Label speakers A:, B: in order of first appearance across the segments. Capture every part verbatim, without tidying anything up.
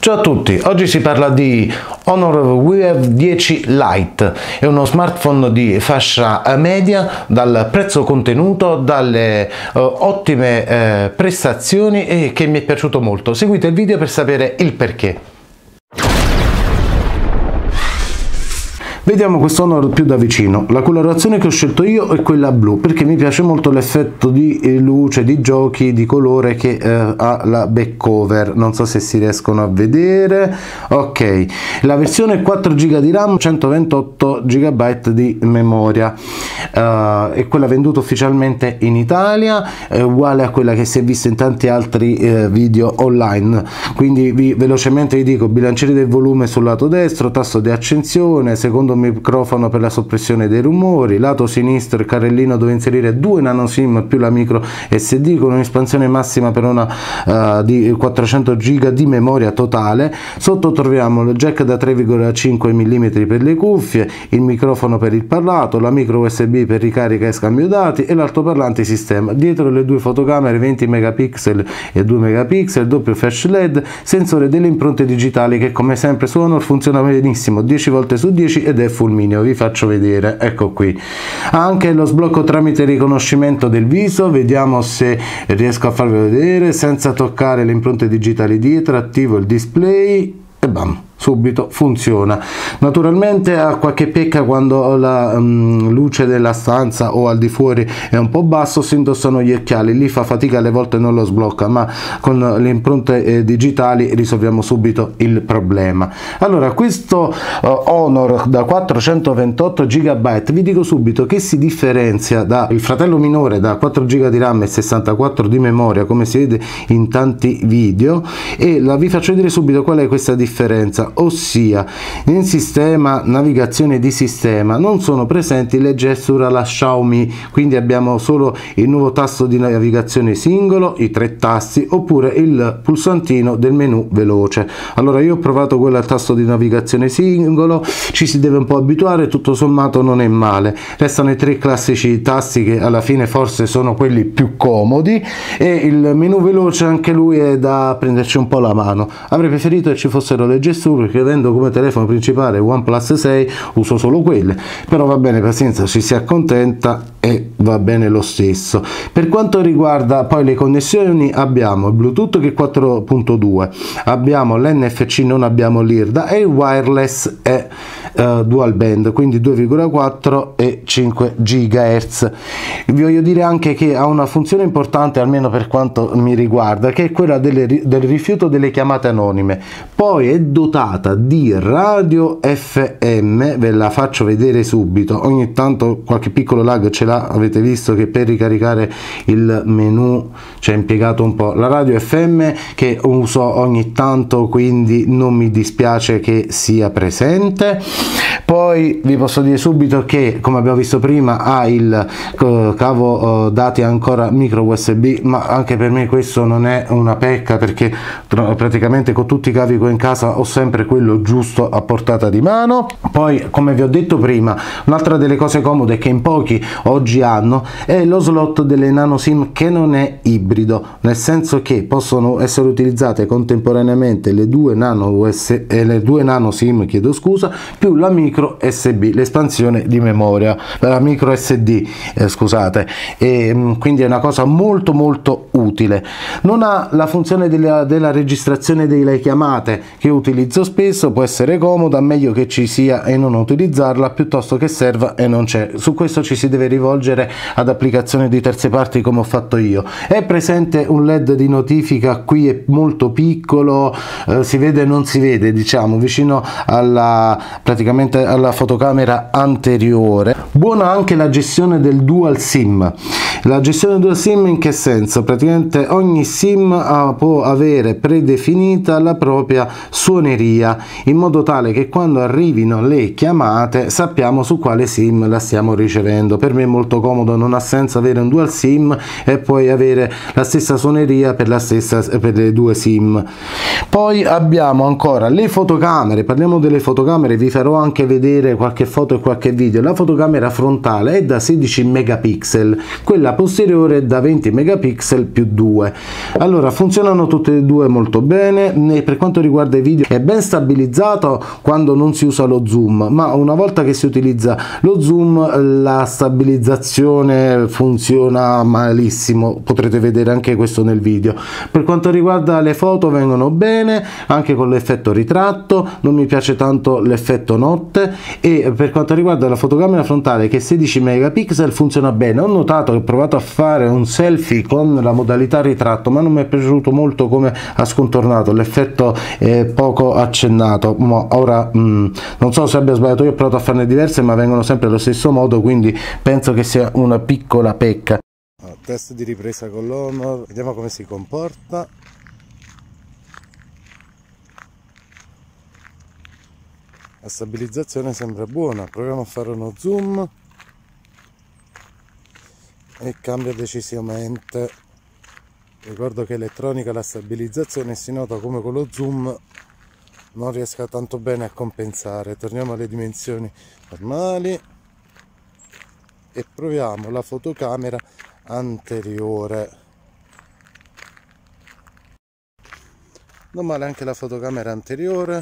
A: Ciao a tutti, oggi si parla di Honor V F dieci Lite, è uno smartphone di fascia media, dal prezzo contenuto, dalle uh, ottime uh, prestazioni e che mi è piaciuto molto. Seguite il video per sapere il perché. Vediamo questo Honor più da vicino. La colorazione che ho scelto io è quella blu perché mi piace molto l'effetto di luce, di giochi, di colore che eh, ha la back cover. Non so se si riescono a vedere. Ok, la versione è quattro giga di RAM, centoventotto giga di memoria. Uh, è quella venduta ufficialmente in Italia, è uguale a quella che si è vista in tanti altri eh, video online. Quindi vi, velocemente vi dico: bilanciere del volume sul lato destro, tasto di accensione, secondo microfono per la soppressione dei rumori, lato sinistro il carrellino dove inserire due nano sim più la micro S D con un'espansione massima per una uh, di quattrocento giga di memoria totale. Sotto troviamo il jack da tre virgola cinque millimetri per le cuffie, il microfono per il parlato, la micro U S B per ricarica e scambio dati e l'altoparlante sistema. Dietro le due fotocamere venti megapixel e due megapixel, doppio flash L E D, sensore delle impronte digitali che come sempre su Honor funziona benissimo, dieci volte su dieci ed è fulmineo. Vi faccio vedere, ecco qui. Ha anche lo sblocco tramite riconoscimento del viso, vediamo se riesco a farvi vedere senza toccare le impronte digitali dietro. Attivo il display e bam, subito funziona. Naturalmente ha qualche pecca quando la um, luce della stanza o al di fuori è un po' basso, si indossano gli occhiali, lì fa fatica, alle volte non lo sblocca, ma con le impronte eh, digitali risolviamo subito il problema. Allora, questo uh, Honor da quattrocentoventotto giga, vi dico subito che si differenzia dal fratello minore da quattro giga di RAM e sessantaquattro di memoria, come si vede in tanti video, e la vi faccio vedere subito qual è questa differenza. Ossia, nel sistema navigazione di sistema non sono presenti le gesture alla Xiaomi, quindi abbiamo solo il nuovo tasto di navigazione singolo, i tre tasti, oppure il pulsantino del menu veloce. Allora, io ho provato quello al tasto di navigazione singolo, ci si deve un po' abituare, tutto sommato non è male. Restano i tre classici tasti che alla fine forse sono quelli più comodi, e il menu veloce anche lui è da prenderci un po' la mano. Avrei preferito che ci fossero le gesture, perché avendo come telefono principale OnePlus sei uso solo quelle, però va bene, pazienza, ci si accontenta e va bene lo stesso. Per quanto riguarda poi le connessioni, abbiamo il Bluetooth che è quattro punto due, abbiamo l'N F C, non abbiamo l'I R D A, e il wireless è uh, dual band, quindi due virgola quattro e cinque gigahertz. Vi voglio dire anche che ha una funzione importante, almeno per quanto mi riguarda, che è quella delle, del rifiuto delle chiamate anonime. Poi è dotata di radio F M, ve la faccio vedere subito. Ogni tanto qualche piccolo lag ce l'ha, avete visto che per ricaricare il menu ci ha impiegato un po'. La radio F M che uso ogni tanto, quindi non mi dispiace che sia presente. Poi vi posso dire subito che, come abbiamo visto prima, ha il uh, cavo uh, dati ancora micro U S B, ma anche per me questo non è una pecca, perché praticamente con tutti i cavi che ho in casa ho sempre quello giusto a portata di mano. Poi, come vi ho detto prima, un'altra delle cose comode che in pochi oggi hanno è lo slot delle nano sim, che non è ibrido, nel senso che possono essere utilizzate contemporaneamente le due nano U S e le due nano sim, chiedo scusa, più la micro S B, l'espansione di memoria, la micro S D, eh, scusate, e quindi è una cosa molto molto utile. Non ha la funzione della, della registrazione delle chiamate, che utilizzo spesso, può essere comoda, meglio che ci sia e non utilizzarla piuttosto che serva e non c'è. Su questo ci si deve rivolgere ad applicazioni di terze parti, come ho fatto io. È presente un L E D di notifica, qui è molto piccolo, eh, si vede e non si vede, diciamo, vicino alla praticamente alla fotocamera anteriore. Buona anche la gestione del dual sim. La gestione del dual sim in che senso? Praticamente ogni sim uh, può avere predefinita la propria suoneria, in modo tale che quando arrivino le chiamate sappiamo su quale sim la stiamo ricevendo. Per me è molto comodo, non ha senso avere un dual sim e poi avere la stessa suoneria per, la stessa, per le due sim. Poi abbiamo ancora le fotocamere. Parliamo delle fotocamere, vi farò anche vedere qualche foto e qualche video. La fotocamera frontale è da sedici megapixel, quella quella posteriore da venti megapixel più due. Allora, funzionano tutte e due molto bene. Per quanto riguarda i video è ben stabilizzato quando non si usa lo zoom, ma una volta che si utilizza lo zoom la stabilizzazione funziona malissimo, potrete vedere anche questo nel video. Per quanto riguarda le foto, vengono bene anche con l'effetto ritratto, non mi piace tanto l'effetto notte. E per quanto riguarda la fotocamera frontale, che è sedici megapixel, funziona bene. Ho notato che ho provato a fare un selfie con la modalità ritratto, ma non mi è piaciuto molto come ha scontornato, l'effetto è poco accennato. Ma ora mh, non so se abbia sbagliato io, ho provato a farne diverse ma vengono sempre allo stesso modo, quindi penso che sia una piccola pecca. Test di ripresa con l'Honor, vediamo come si comporta. La stabilizzazione sembra buona, proviamo a fare uno zoom e cambia decisamente. Ricordo che elettronica la stabilizzazione si nota come con lo zoom non riesca tanto bene a compensare. Torniamo alle dimensioni normali e proviamo la fotocamera anteriore. Non male anche la fotocamera anteriore,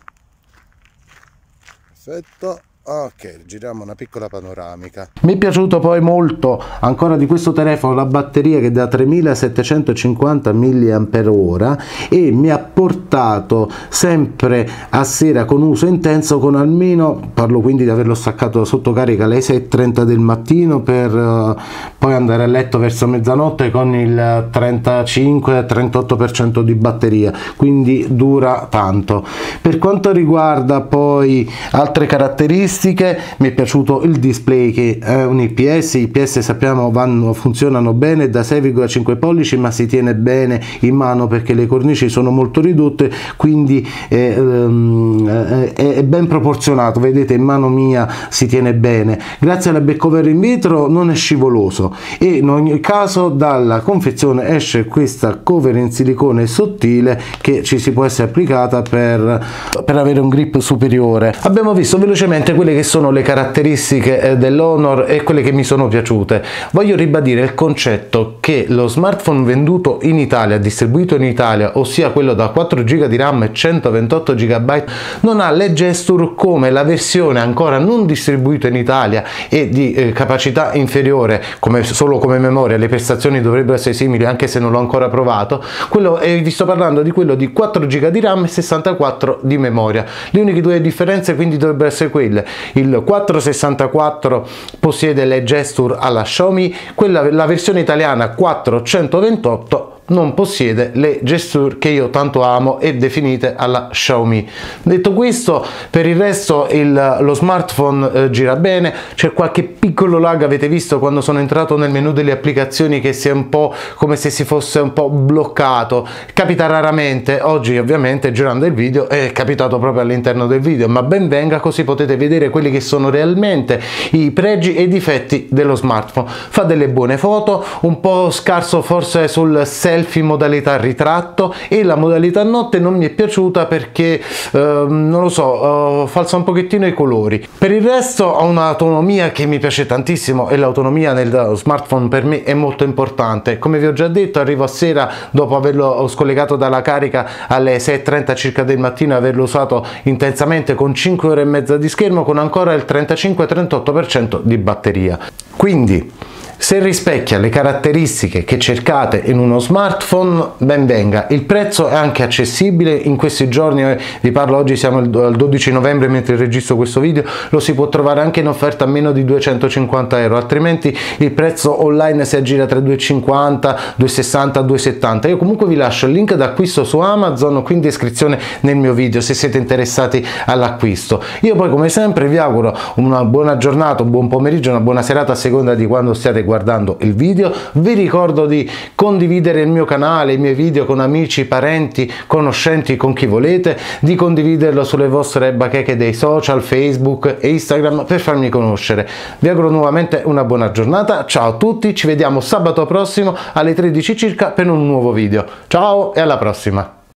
A: perfetto. Ok, giriamo una piccola panoramica. Mi è piaciuto poi molto ancora di questo telefono la batteria, che da tremilasettecentocinquanta milliamperi orari e mi ha portato sempre a sera con uso intenso, con almeno, parlo quindi di averlo staccato sotto carica alle sei e trenta del mattino per uh, poi andare a letto verso mezzanotte con il trentacinque trentotto per cento di batteria, quindi dura tanto. Per quanto riguarda poi altre caratteristiche, mi è piaciuto il display, che è un I P S. I P S sappiamo vanno, funzionano bene da sei virgola cinque pollici, ma si tiene bene in mano perché le cornici sono molto ridotte, quindi è, um, è, è ben proporzionato, vedete in mano mia si tiene bene. Grazie alla back cover in vetro non è scivoloso e in ogni caso dalla confezione esce questa cover in silicone sottile che ci si può essere applicata per, per avere un grip superiore. Abbiamo visto velocemente quelle che sono le caratteristiche dell'Honor e quelle che mi sono piaciute. Voglio ribadire il concetto che lo smartphone venduto in Italia, distribuito in Italia, ossia quello da quattro giga di RAM e centoventotto giga, non ha le gesture come la versione ancora non distribuita in Italia e di eh, capacità inferiore, come, solo come memoria. Le prestazioni dovrebbero essere simili anche se non l'ho ancora provato. Quello, eh, vi sto parlando di quello di quattro giga di RAM e sessantaquattro di memoria. Le uniche due differenze quindi dovrebbero essere quelle: il quattrocentosessantaquattro possiede le gesture alla Xiaomi, quella, la versione italiana quattrocentoventotto non possiede le gesture che io tanto amo e definite alla Xiaomi. Detto questo, per il resto il, lo smartphone eh, gira bene. C'è qualche piccolo lag, avete visto quando sono entrato nel menu delle applicazioni, che si è un po' come se si fosse un po' bloccato. Capita raramente, oggi ovviamente girando il video è capitato proprio all'interno del video, ma ben venga, così potete vedere quelli che sono realmente i pregi e i difetti dello smartphone. Fa delle buone foto, un po' scarso forse sul selfie in modalità ritratto, e la modalità notte non mi è piaciuta perché eh, non lo so, eh, falsa un pochettino i colori. Per il resto ho un'autonomia che mi piace tantissimo e l'autonomia nel smartphone per me è molto importante. Come vi ho già detto, arrivo a sera dopo averlo scollegato dalla carica alle sei e trenta circa del mattino e averlo usato intensamente con cinque ore e mezza di schermo, con ancora il trentacinque trentotto per cento di batteria. Quindi se rispecchia le caratteristiche che cercate in uno smartphone, ben venga. Il prezzo è anche accessibile in questi giorni, vi parlo oggi, siamo al dodici novembre mentre registro questo video, lo si può trovare anche in offerta a meno di duecentocinquanta euro, altrimenti il prezzo online si aggira tra duecentocinquanta, duecentosessanta, duecentosettanta. Io comunque vi lascio il link d'acquisto su Amazon qui in descrizione nel mio video se siete interessati all'acquisto. Io poi come sempre vi auguro una buona giornata, un buon pomeriggio, una buona serata a seconda di quando stiate guardando il video. Vi ricordo di condividere il mio canale, i miei video con amici, parenti, conoscenti, con chi volete, di condividerlo sulle vostre bacheche dei social, Facebook e Instagram per farmi conoscere. Vi auguro nuovamente una buona giornata, ciao a tutti, ci vediamo sabato prossimo alle tredici circa per un nuovo video. Ciao e alla prossima!